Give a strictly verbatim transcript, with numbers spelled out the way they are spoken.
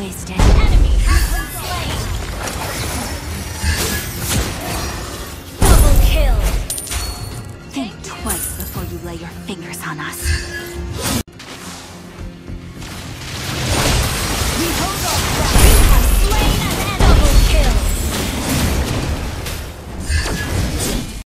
wasted. Enemy has been slain. Double kill. Think twice before you lay your fingers on us.